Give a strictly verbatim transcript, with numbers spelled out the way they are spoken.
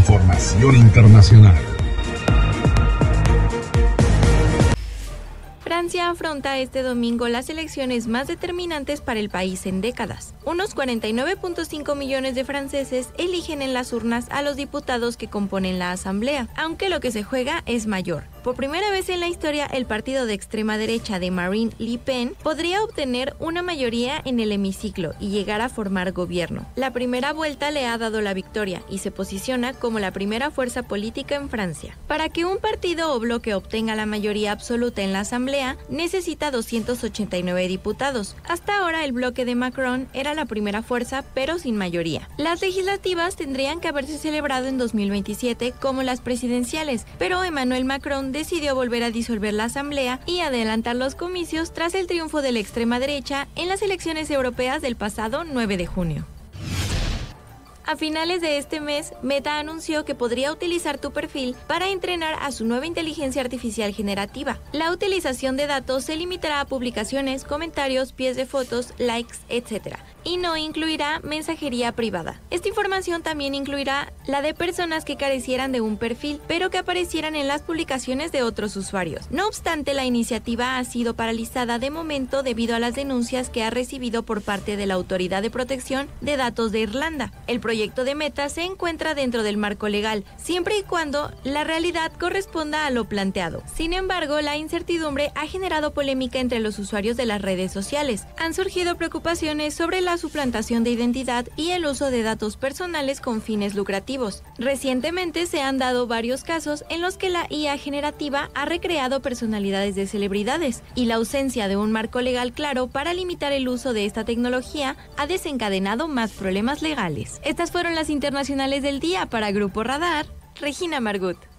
Información internacional. Francia afronta este domingo las elecciones más determinantes para el país en décadas. Unos cuarenta y nueve punto cinco millones de franceses eligen en las urnas a los diputados que componen la asamblea, aunque lo que se juega es mayor. Por primera vez en la historia, el partido de extrema derecha de Marine Le Pen podría obtener una mayoría en el hemiciclo y llegar a formar gobierno. La primera vuelta le ha dado la victoria y se posiciona como la primera fuerza política en Francia. Para que un partido o bloque obtenga la mayoría absoluta en la asamblea, necesita doscientos ochenta y nueve diputados. Hasta ahora el bloque de Macron era la primera fuerza, pero sin mayoría. Las legislativas tendrían que haberse celebrado en dos mil veintisiete como las presidenciales, pero Emmanuel Macron decidió volver a disolver la asamblea y adelantar los comicios tras el triunfo de la extrema derecha en las elecciones europeas del pasado nueve de junio. A finales de este mes, Meta anunció que podría utilizar tu perfil para entrenar a su nueva inteligencia artificial generativa. La utilización de datos se limitará a publicaciones, comentarios, pies de fotos, likes, etcétera, y no incluirá mensajería privada. Esta información también incluirá la de personas que carecieran de un perfil, pero que aparecieran en las publicaciones de otros usuarios. No obstante, la iniciativa ha sido paralizada de momento debido a las denuncias que ha recibido por parte de la Autoridad de Protección de Datos de Irlanda. El proyecto de Meta se encuentra dentro del marco legal, siempre y cuando la realidad corresponda a lo planteado. Sin embargo, la incertidumbre ha generado polémica entre los usuarios de las redes sociales. Han surgido preocupaciones sobre la suplantación de identidad y el uso de datos personales con fines lucrativos. Recientemente se han dado varios casos en los que la I A generativa ha recreado personalidades de celebridades, y la ausencia de un marco legal claro para limitar el uso de esta tecnología ha desencadenado más problemas legales. Estas fueron las internacionales del día para Grupo Radar. Regina Margut.